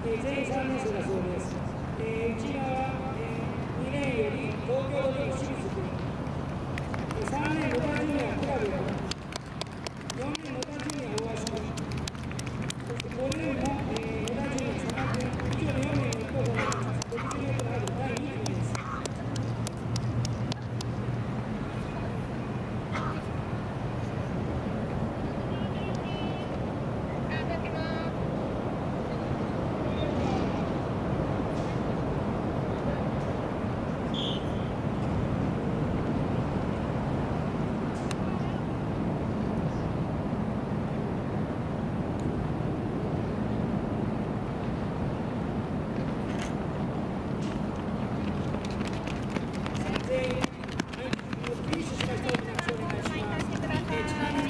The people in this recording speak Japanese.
全員3年生だそうです。うちは、2年より東京都立清水区、3年部活にはクラブ